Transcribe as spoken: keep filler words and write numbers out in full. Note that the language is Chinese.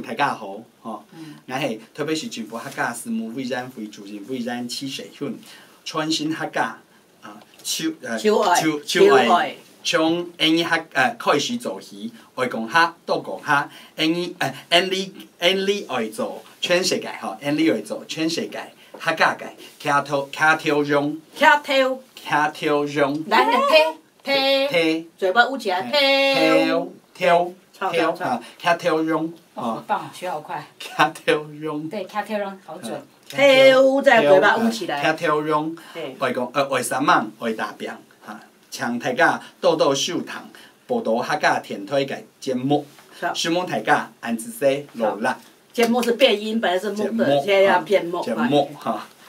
大家好，吼，我是特别是全部客家私募微染会主任微染七十分，全新客家啊，手呃手手爱，从英语客呃开始做起，外公客到国客，英语呃英语英语爱做全世界吼，英语爱做全世界客家界，客头客头用， 客头客头用， 来来推推， 推嘴巴捂起来推， 挑挑挑啊，客头用。 好棒，学好快。 卡条用。 对，卡条用好准。挑在嘴巴捂起来。 卡条用。外公呃外三梦外大病哈，请大家多多收听报道客家田推嘅节目，希望大家按时些努力。 节目是变音，本来是木的，现在要变木。 节目哈。